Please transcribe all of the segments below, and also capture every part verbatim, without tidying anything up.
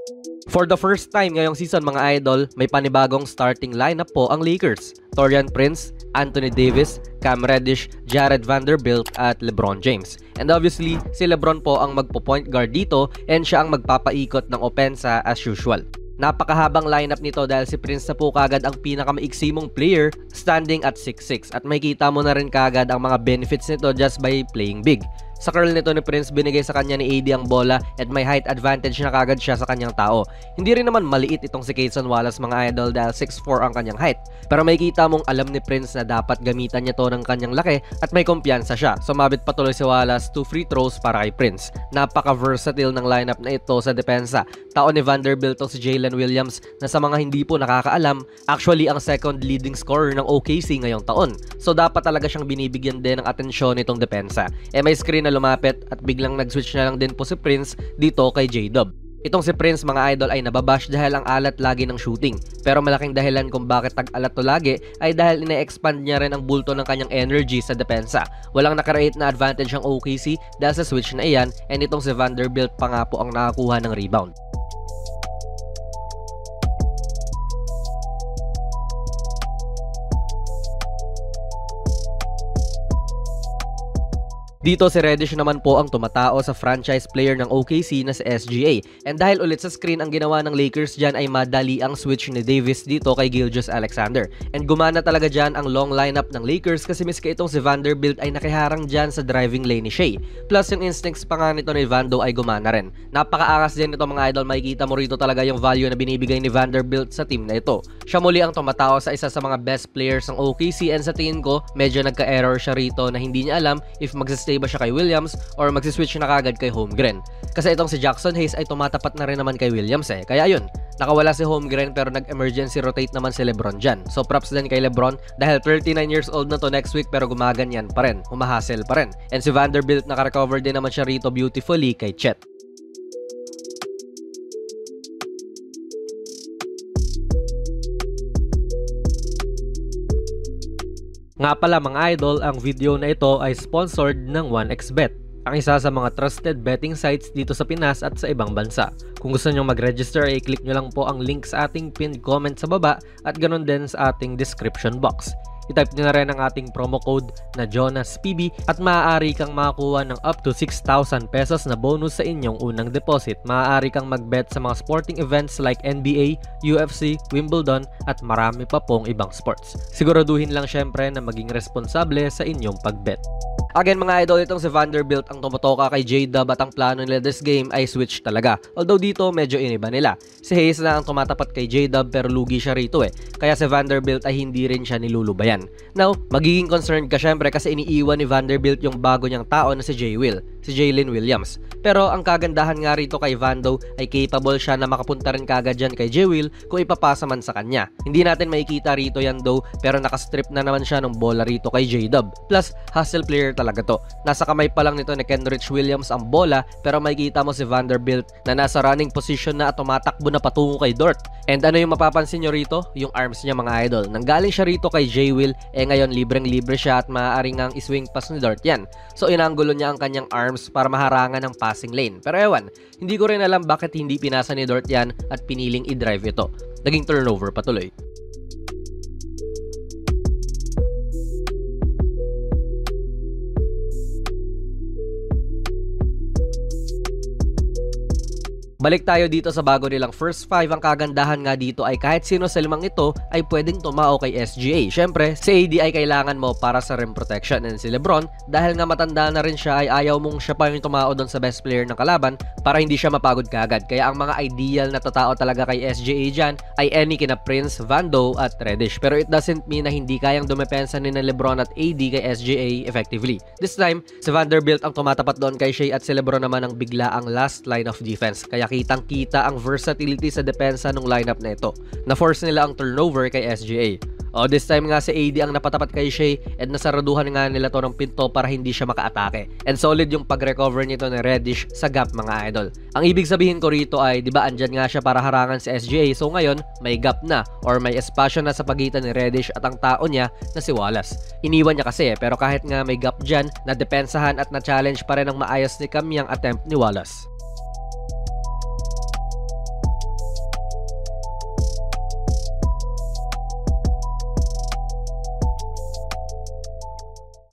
For the first time ngayong season mga idol, may panibagong starting lineup po ang Lakers. Taurean Prince, Anthony Davis, Cam Reddish, Jared Vanderbilt at LeBron James. And obviously, si LeBron po ang magpo-point guard dito and siya ang magpapaikot ng opensa as usual. Napakahabang lineup nito dahil si Prince na po kagad ang pinakamaiksi mong player, standing at six six, at makikita mo na rin kagad ang mga benefits nito just by playing big. Sa curl nito ni Prince, binigay sa kanya ni A D ang bola at may height advantage na kagad siya sa kanyang tao. Hindi rin naman maliit itong si Cason Wallace mga idol dahil six four ang kanyang height. Pero makikita mong alam ni Prince na dapat gamitan niya to ng kanyang laki at may kumpiyansa siya. Sumabit patuloy si Wallace to free throws para kay Prince. Napaka-versatile ng lineup na ito sa depensa. Tao ni Vanderbilt to si Jalen Williams na sa mga hindi po nakakaalam, actually ang second leading scorer ng O K C ngayong taon. So dapat talaga siyang binibigyan din ng atensyon nitong depensa. Eh may screen na lumapit at biglang nag-switch na lang din po si Prince dito kay J-Dub. Itong si Prince mga idol ay nababash dahil ang alat lagi ng shooting. Pero malaking dahilan kung bakit tag-alat to lagi ay dahil ine-expand niya rin ang bulto ng kanyang energy sa depensa. Walang nakaraate na advantage ang O K C dahil sa switch na iyan, and itong si Vanderbilt pa nga po ang nakakuha ng rebound. Dito si Reddish naman po ang tumatao sa franchise player ng O K C na si S G A. And dahil ulit sa screen ang ginawa ng Lakers dyan ay madali ang switch ni Davis dito kay Gilgeous-Alexander. And gumana talaga dyan ang long lineup ng Lakers kasi miski itong si Vanderbilt ay nakiharang dyan sa driving lane ni Shea. Plus yung instincts pa nga nito ni Vando ay gumana rin. Napaka-akas din ito mga idol, makikita mo rito talaga yung value na binibigay ni Vanderbilt sa team na ito. Siya muli ang tumatao sa isa sa mga best players ng O K C, and sa tingin ko medyo nagka-error siya rito na hindi niya alam if magsistay ba siya kay Williams or magsiswitch na kagad kay Holmgren. Kasi itong si Jackson Hayes ay tumatapat na rin naman kay Williams eh. Kaya yun, nakawala si Holmgren pero nag-emergency rotate naman si LeBron dyan. So props din kay LeBron dahil thirty-nine years old na to next week pero gumaganyan pa rin, humahasel pa rin. And si Vanderbilt nakarecover din naman siya rito beautifully kay Chet. Nga pala mga idol, ang video na ito ay sponsored ng one x bet, ang isa sa mga trusted betting sites dito sa Pinas at sa ibang bansa. Kung gusto nyo mag-register ay click nyo lang po ang link sa ating pinned comment sa baba at ganun din sa ating description box. I-type nyo na rin ang ating promo code na Jonas P B at maaari kang makakuha ng up to six thousand pesos na bonus sa inyong unang deposit. Maaari kang mag-bet sa mga sporting events like N B A, U F C, Wimbledon at marami pa pong ibang sports. Siguraduhin lang syempre na maging responsable sa inyong pag-bet. Again mga idol, itong si Vanderbilt ang tumutoka kay J-Dub at ang plano nila this game ay switch talaga. Although dito medyo iniba nila. Si Hayes na ang tumatapat kay J-Dub pero lugi siya rito eh. Kaya si Vanderbilt ay hindi rin siya nilulubayan. Now, magiging concerned ka syempre kasi iniiwan ni Vanderbilt yung bago niyang tao na si J-Will, si Jalen Williams. Pero ang kagandahan nga rito kay Vando ay capable siya na makapunta rin kagad dyan kay J-Will kung ipapasa man sa kanya. Hindi natin makikita rito yan though, pero nakastrip na naman siya ng bola rito kay J-Dub. Plus, hustle player talaga to. Nasa kamay pa lang nito ni Kenrich Williams ang bola pero makikita mo si Vanderbilt na nasa running position na at tumatakbo na patungo kay Dort. And ano yung mapapansin nyo rito? Yung arms niya mga idol. Nanggaling siya rito kay J-Will, eh ngayon libreng-libre siya at maaaring ang iswing pass ni Dort yan. So inanggulo niya ang kanyang arms para maharangan ng passing lane. Pero ewan, hindi ko rin alam bakit hindi pinasa ni Dort yan at piniling i-drive ito. Naging turnover patuloy. Balik tayo dito sa bago nilang first five. Ang kagandahan nga dito ay kahit sino sa limang ito ay pwedeng tumao kay S G A. Syempre, si A D ay kailangan mo para sa rim protection, and si LeBron, dahil nga matanda na rin siya, ay ayaw mong siya pa yung tumao doon sa best player ng kalaban para hindi siya mapagod kaagad. Kaya ang mga ideal na tatao talaga kay S G A dyan ay any kina Prince, Vando at Reddish. Pero it doesn't mean na hindi kayang dumepensa ni na LeBron at A D kay S G A effectively. This time, si Vanderbilt ang tumatapat doon kay Shea at si LeBron naman ang bigla ang last line of defense. Kaya kitang-kita ang versatility sa depensa ng lineup na ito. Na-force nila ang turnover kay S G A. O this time nga si A D ang napatapat kay Shea at nasaraduhan nga nila to ng pinto para hindi siya maka-atake. And solid yung pag-recover nito ni Reddish sa gap mga idol. Ang ibig sabihin ko rito ay, di ba andyan nga siya para harangan si S G A, so ngayon may gap na or may espasyo na sa pagitan ni Reddish at ang tao niya na si Wallace. Iniwan niya kasi eh, pero kahit nga may gap dyan, na-depensahan at na-challenge pa rin ang maayos ni Cam yung attempt ni Wallace.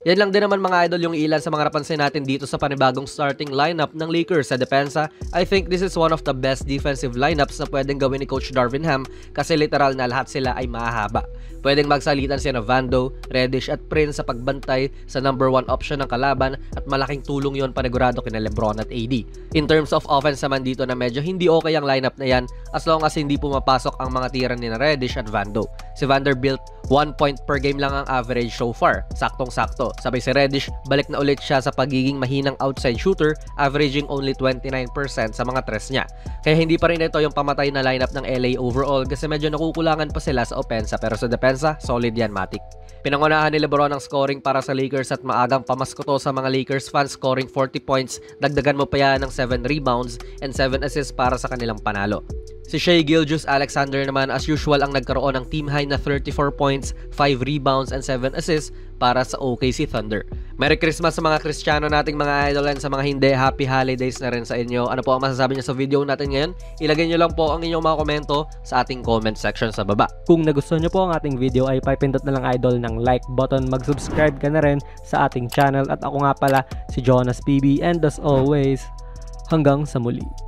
Yan lang din naman mga idol yung ilan sa mga napansin natin dito sa panibagong starting lineup ng Lakers sa depensa. I think this is one of the best defensive lineups na pwedeng gawin ni Coach Darvin Ham kasi literal na lahat sila ay mahahaba. Pwedeng magsalitan siya ng Vando, Reddish at Prince sa pagbantay sa number one option ng kalaban at malaking tulong yon panigurado kina LeBron at A D. In terms of offense naman dito na medyo hindi okay ang lineup na yan as long as hindi pumapasok ang mga tira ni Reddish at Vando. Si Vanderbilt, one point per game lang ang average so far, saktong-sakto. Sabay si Reddish, balik na ulit siya sa pagiging mahinang outside shooter, averaging only twenty-nine percent sa mga tres niya. Kaya hindi pa rin ito yung pamatay na lineup ng L A overall kasi medyo nakukulangan pa sila sa opensa pero sa depensa, solid yan matik. Pinangunahan ni LeBron ang scoring para sa Lakers at maagang pamasko to sa mga Lakers fans, scoring forty points, dagdagan mo pa yan ng seven rebounds and seven assists para sa kanilang panalo. Si Shai Gilgeous-Alexander naman as usual ang nagkaroon ng team high na thirty-four points, five rebounds and seven assists para sa O K C Thunder. Merry Christmas sa mga Kristiyano nating mga idol and sa mga hindi, happy holidays na rin sa inyo. Ano po ang masasabi niyo sa video natin ngayon? Ilagay niyo lang po ang inyong mga komento sa ating comment section sa baba. Kung nagustuhan niyo po ang ating video ay papindot na lang idol ng like button, mag-subscribe ka na rin sa ating channel at ako nga pala si Jonas P B and as always, hanggang sa muli.